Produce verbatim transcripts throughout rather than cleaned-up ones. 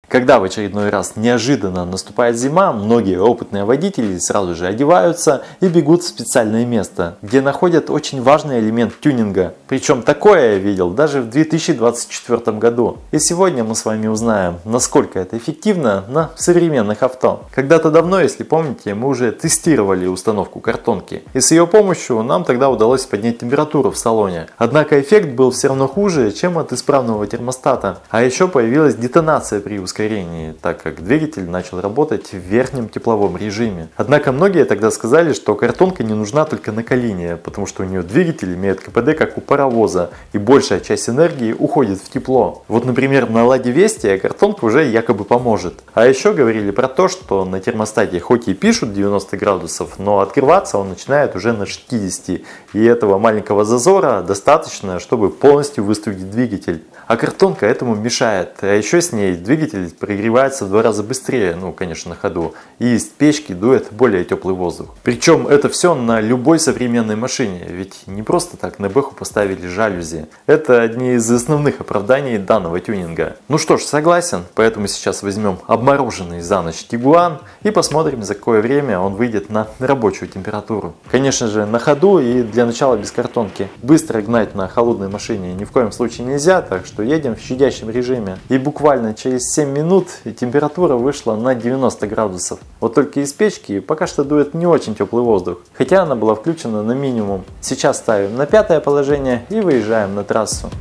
Когда в очередной раз неожиданно наступает зима, многие опытные водители сразу же одеваются и бегут в специальное место, где находят очень важный элемент тюнинга. Причем такое я видел даже в две тысячи двадцать четвёртом году. И сегодня мы с вами узнаем, насколько это эффективно на современных авто. Когда-то давно, если помните, мы уже тестировали установку картонки. И с ее помощью нам тогда удалось поднять температуру в салоне. Однако эффект был все равно хуже, чем от исправного термостата. А еще появилась детонация при ускорении. Так как двигатель начал работать в верхнем тепловом режиме. Однако многие тогда сказали, что картонка не нужна только на калине, потому что у нее двигатель имеет КПД как у паровоза, и большая часть энергии уходит в тепло. Вот, например, на Ладе Весте картонка уже якобы поможет. А еще говорили про то, что на термостате хоть и пишут девяносто градусов, но открываться он начинает уже на шестидесяти, и этого маленького зазора достаточно, чтобы полностью выставить двигатель. А картонка этому мешает, а еще с ней двигатель прогревается в два раза быстрее, ну конечно на ходу, и из печки дует более теплый воздух. Причем это все на любой современной машине, ведь не просто так на бэху поставили жалюзи. Это одни из основных оправданий данного тюнинга. Ну что ж, согласен, поэтому сейчас возьмем обмороженный за ночь Тигуан и посмотрим, за какое время он выйдет на рабочую температуру. Конечно же на ходу и для начала без картонки. Быстро гнать на холодной машине ни в коем случае нельзя, так что едем в щадящем режиме. И буквально через семь минут температура вышла на девяносто градусов. Вот только из печки пока что дует не очень теплый воздух, хотя она была включена на минимум. Сейчас ставим на пятое положение и выезжаем на трассу.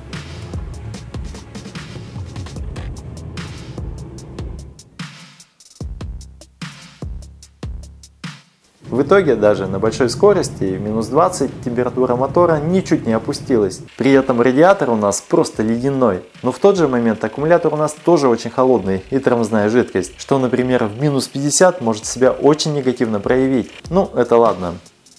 В итоге даже на большой скорости, минус двадцать, температура мотора ничуть не опустилась. При этом радиатор у нас просто ледяной. Но в тот же момент аккумулятор у нас тоже очень холодный и тормозная жидкость, что, например, в минус пятьдесят может себя очень негативно проявить. Ну, это ладно.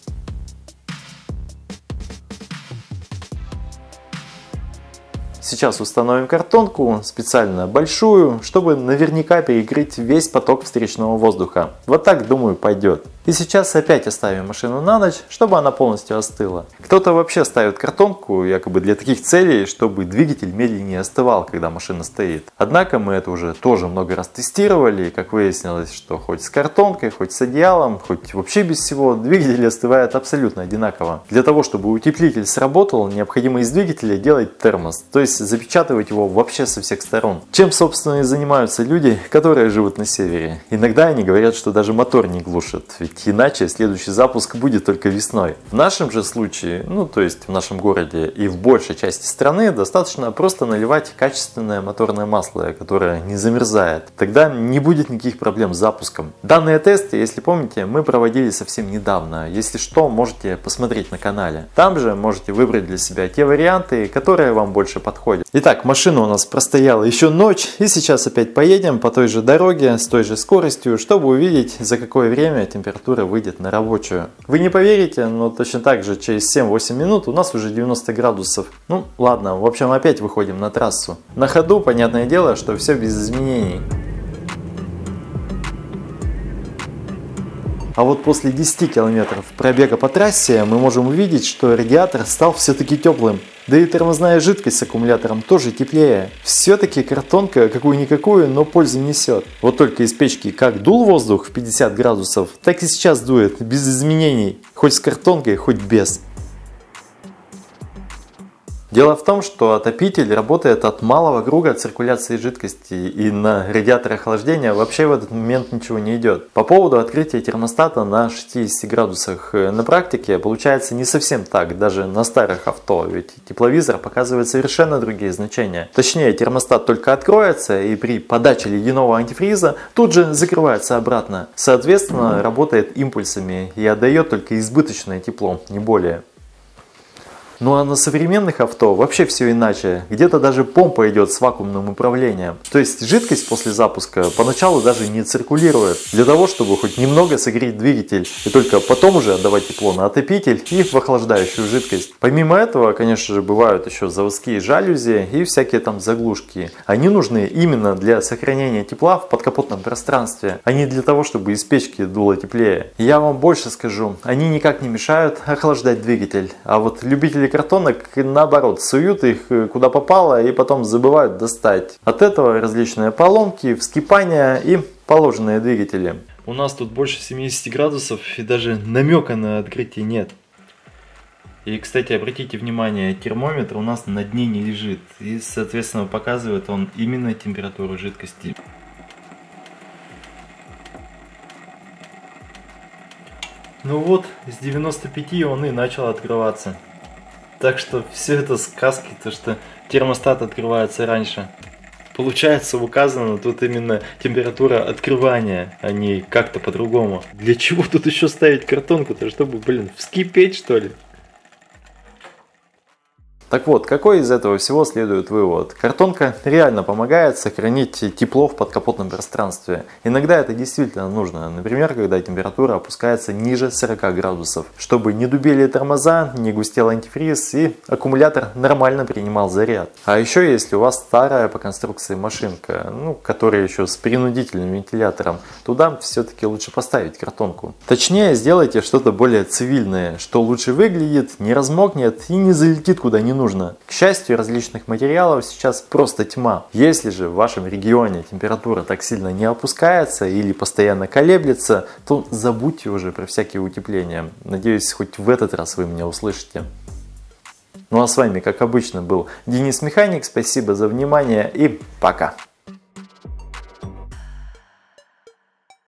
Сейчас установим картонку, специально большую, чтобы наверняка перекрыть весь поток встречного воздуха. Вот так, думаю, пойдет. И сейчас опять оставим машину на ночь, чтобы она полностью остыла. Кто-то вообще ставит картонку якобы для таких целей, чтобы двигатель медленнее остывал, когда машина стоит. Однако мы это уже тоже много раз тестировали, и как выяснилось, что хоть с картонкой, хоть с одеялом, хоть вообще без всего, двигатель остывает абсолютно одинаково. Для того, чтобы утеплитель сработал, необходимо из двигателя делать термос, то есть запечатывать его вообще со всех сторон. Чем, собственно, и занимаются люди, которые живут на севере. Иногда они говорят, что даже мотор не глушат, ведь иначе следующий запуск будет только весной. В нашем же случае, ну то есть в нашем городе и в большей части страны, достаточно просто наливать качественное моторное масло, которое не замерзает. Тогда не будет никаких проблем с запуском. Данные тесты, если помните, мы проводили совсем недавно. Если что, можете посмотреть на канале. Там же можете выбрать для себя те варианты, которые вам больше подходят. Итак, машина у нас простояла еще ночь, и сейчас опять поедем по той же дороге с той же скоростью, чтобы увидеть, за какое время температура выйдет на рабочую. Вы не поверите, но точно так же через семь-восемь минут у нас уже девяносто градусов. Ну ладно, в общем опять выходим на трассу. На ходу, понятное дело, что все без изменений. А вот после десяти километров пробега по трассе мы можем увидеть, что радиатор стал все-таки теплым. Да и тормозная жидкость с аккумулятором тоже теплее. Все-таки картонка какую-никакую, но пользу несет. Вот только из печки как дул воздух в пятьдесят градусов, так и сейчас дует без изменений. Хоть с картонкой, хоть без. Дело в том, что отопитель работает от малого круга циркуляции жидкости, и на радиатор охлаждения вообще в этот момент ничего не идет. По поводу открытия термостата на шестидесяти градусах, на практике получается не совсем так, даже на старых авто, ведь тепловизор показывает совершенно другие значения. Точнее, термостат только откроется, и при подаче ледяного антифриза тут же закрывается обратно. Соответственно, работает импульсами и отдает только избыточное тепло, не более. Ну а на современных авто вообще все иначе. Где-то даже помпа идет с вакуумным управлением. То есть жидкость после запуска поначалу даже не циркулирует. Для того, чтобы хоть немного согреть двигатель. И только потом уже отдавать тепло на отопитель и в охлаждающую жидкость. Помимо этого, конечно же, бывают еще заводские жалюзи и всякие там заглушки. Они нужны именно для сохранения тепла в подкапотном пространстве, а не для того, чтобы из печки дуло теплее. Я вам больше скажу, они никак не мешают охлаждать двигатель. А вот любители картонок наоборот суют их куда попало и потом забывают достать. От этого различные поломки, вскипания и положенные двигатели. У нас тут больше семидесяти градусов и даже намека на открытие нет. И, кстати, обратите внимание, термометр у нас на дне не лежит. И, соответственно, показывает он именно температуру жидкости. Ну вот, с девяноста пяти он и начал открываться. Так что все это сказки, то что термостат открывается раньше. Получается, указано тут именно температура открывания, а не как-то по-другому. Для чего тут еще ставить картонку-то, чтобы, блин, вскипеть, что ли? Так вот, какой из этого всего следует вывод? Картонка реально помогает сохранить тепло в подкапотном пространстве. Иногда это действительно нужно, например, когда температура опускается ниже сорока градусов, чтобы не дубели тормоза, не густел антифриз и аккумулятор нормально принимал заряд. А еще если у вас старая по конструкции машинка, ну, которая еще с принудительным вентилятором, туда все-таки лучше поставить картонку. Точнее, сделайте что-то более цивильное, что лучше выглядит, не размокнет и не залетит куда не нужно. Нужно. К счастью, различных материалов сейчас просто тьма. Если же в вашем регионе температура так сильно не опускается или постоянно колеблется, то забудьте уже про всякие утепления. Надеюсь, хоть в этот раз вы меня услышите. Ну а с вами, как обычно, был Денис Механик. Спасибо за внимание и пока!